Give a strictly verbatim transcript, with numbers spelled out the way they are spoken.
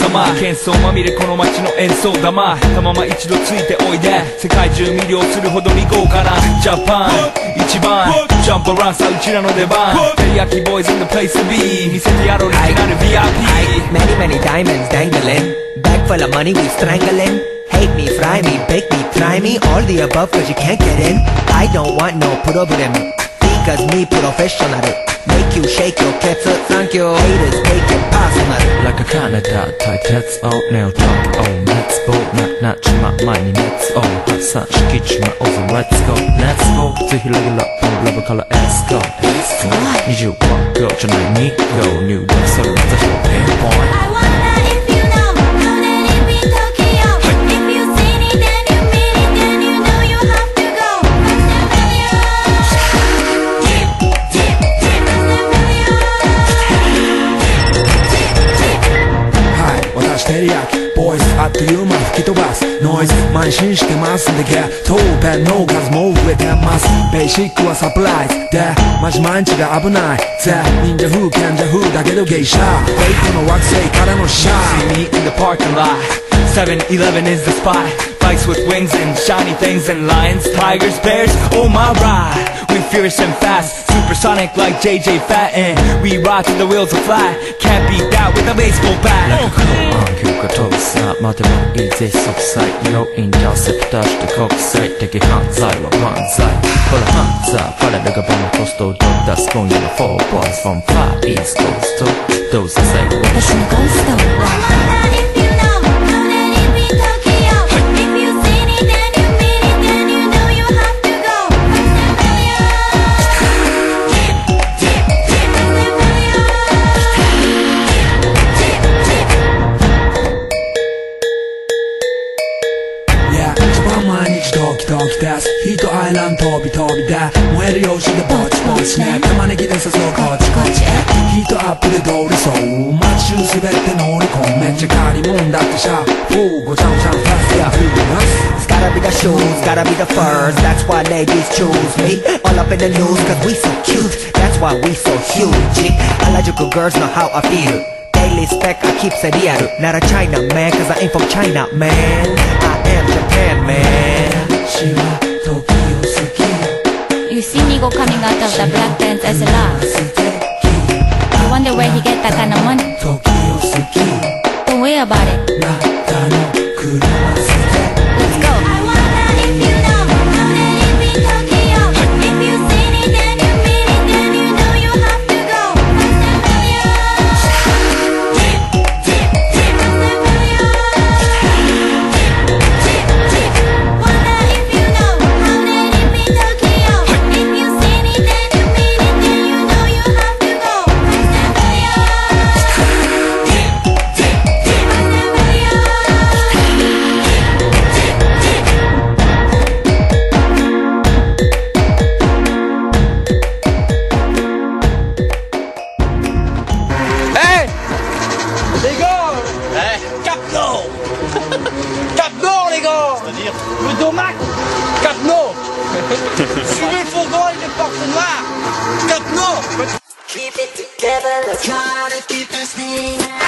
玉喧騒まみれこの街の演奏玉たまま一度ついておいで世界中魅了するほどに豪華なジャパン一番ジャンプアランさうちらの出番テリヤキボーイズ in the place to be 見せてやろうオリジナル ブイアイピー Many many diamonds dangling Bag full of money we strangling Hate me, fry me, bake me, try me All the above cause you can't get in I don't want no problem Because me professional Make you shake your cats Thank you Haters take it personal Like a Canada tight heads oh nail talk oh let's go な、なっちま前に let's go 発散しきちまおうぜ let's go let's go ぜひレギュラーラブから let's go にじゅういち秒じゃないに秒入力それはぜひピンポイント I wonder if you know How did it be Tokyo If you seen it then you mean it Then you know you have to go はい私テリヤキボーイズあっという間吹き飛ばすノイズ慢心してますんでゲットペンの数も増えてますベーシックはサプライズでマジ毎日が危ないぜ忍者風賢者風だけどゲイシャーフェイクの惑星からのシャー See me in the parking lot seven eleven is the spot Bikes with wings and shiny things and lions, tigers, bears, oh my ride We fierce and fast, supersonic like J J Fatten We ride till the wheels are flat, can't beat that with a baseball bat Like a cool on 休暇飛ぶさ待てばいいぜ即歳要因調節出して国際的犯罪は漫才ほらハンザーパレルがバムコストを出す今夜の four boys from far east coast どうせせ私のゴースト I wonder if you know How did it be Tokyo If you seen it then you mean it Then you know you have to go Yeah 一番毎日ドキドキですヒートアイランド飛び飛びで燃える用紙でぼちぼちね玉ねぎで誘うこっちこっちヒートアップで通りそう街中滑って乗り込むめっちゃ借りもんだってシャフーごちゃごちゃファストやフー It's gotta be the shoes, gotta be the furs That's why ladies choose me All up in the news cause we so cute That's why we so huge Harajuku girls know how I feel Daily spec I keep it real Not a China man cause I ain't from China man I am Japan man 私は時を好き You see me go coming out of the black pants as a laugh You wonder where he get that kind of money 時を好き Don't worry about it なたの車捨て Let's go I wonder if you know How did it be Tokyo If you seen it then you mean it Then you know you have to go Wonder if you know How did it be Tokyo If you seen it then you mean it Then you know you have to go Les gars ouais. Cap Nord Cap Nord les gars c'est-à-dire le Domac Cap Nord suivez le fourgon avec les portes noires Cap Nord Keep it together, let's try to keep this thing